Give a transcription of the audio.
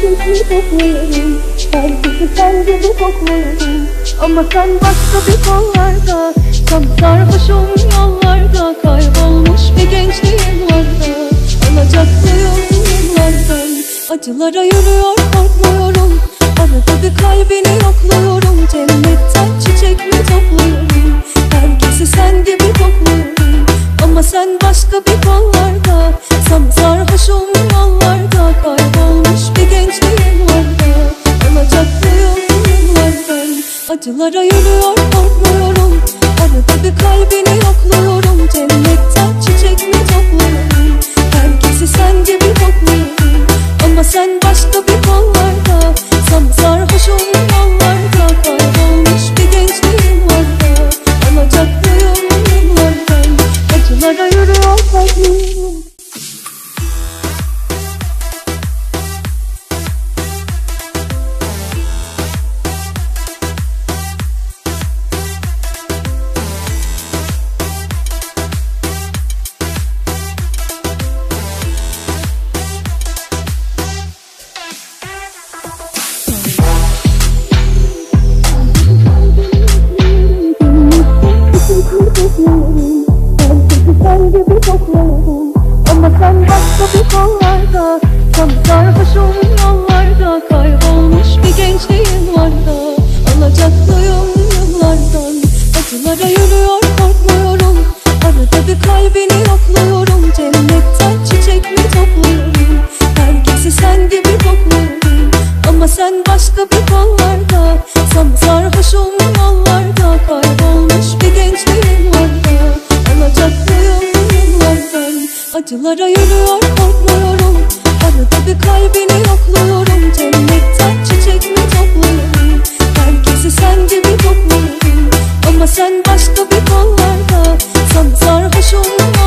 çiçekli kokluyorum. Herkesi sen gibi kokluyorum. Ama sen başka bir kollarda, sarhoşum yollarda, kaybolmuş bir gençliğim var da. Alacaklıyım yıllardan, acılara yürüyor korkmuyorum. Arada bir kalbini yokluyorum. Cennetten çiçek mi topluyorum? Herkesi sen gibi kokluyorum. Ama sen başka bir kollarda, sarhoşum yollarda, kaybolmuş bir gençliğim var da. Alacaklıyım yıllardan, acılara yürüyor korkmuyorum. Arada bir kalbini yokluyorum. Cennetten çiçek mi topluyorum? Herkesi sen gibi kokluyorum. Ama sen başka bir kollarda, sarhoşum yollarda, kaybolmuş bir gençliğim var da. Alacaklıyım yıllardan, acılara yürüyor korkmuyorum. Herkesi sen gibi kokluyorum. Ama sen başka bir kollarda, sarhoşum yollarda, kaybolmuş bir gençliğim var da. Alacaklıyım yıllardan, acılara yürüyor korkmuyorum. Arada bir kalbini yokluyorum. Cennetten çiçek mi topluyorum? Herkesi sen gibi kokluyorum. Ama sen başka bir kollarda, sarhoşum yollarda, kaybolmuş bir gençliğim var da. Alacaklıyım yıllardan, acılara yürüyor korkmuyorum. Arada bir kalbini yokluyorum. Cennetten çiçek mi topluyorum? Herkesi sen gibi kokluyorum. Ama sen başka bir kollarda, sarhoşum